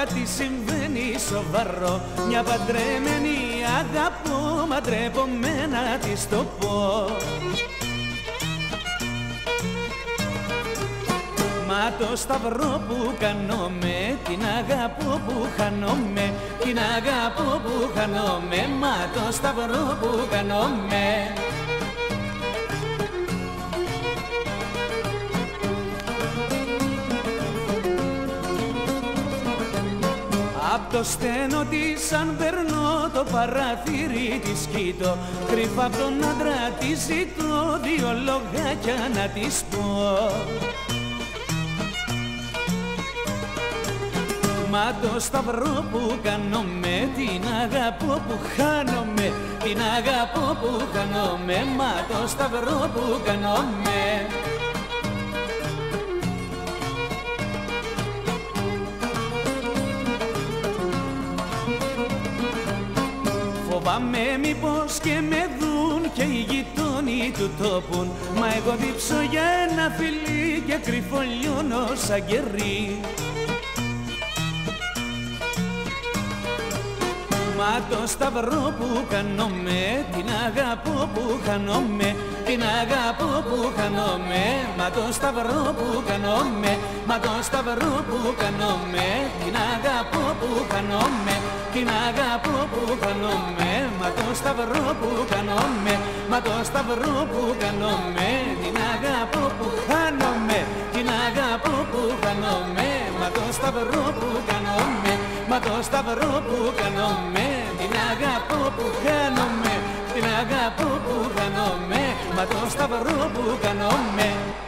κάτι συμβαίνει σοβαρό. Μια παντρεμένη αγαπώ, μα ντρέπομαι να της το πω. Μα το σταυρό που κάνομαι, την αγαπώ που χάνομαι, την αγαπώ που χάνομαι, μα το σταυρό που κάνομαι. Απ' το στένο της αν περνώ, το παραθύρι της κοίτω, κρυφά απ' τον άντρα της ζητώ, δύο λογάκια να της πω. Μα το σταυρό που κάνομαι, την αγαπώ που χάνομαι, την αγαπώ που χάνομαι, μα το σταυρό που κάνομαι. Φοβάμαι μήπως και με δουν και οι γειτόνοι του τόπουν, μα εγώ δίψω για ένα φιλί και κρυφολιώνω σαν κερί. Μα το σταυρό που κάνομαι, την αγαπώ που χάνομαι, την αγαπώ που χάνομαι, μα το σταυρό που κάνομαι, μα το σταυρό που κάνομαι, την αγαπώ που χάνομαι, την αγαπώ που χάνομαι, μα το σταυρό που κάνομαι, μα το σταυρό που κάνομαι, την αγαπώ που χάνομαι, την αγαπώ που χάνομαι, μα το σταυρό που κάνομαι, μα το σταυρό που κάνομαι, την αγαπώ που χάνομαι, την αγαπώ που χάνομαι, μα το σταυρό που κάνομαι.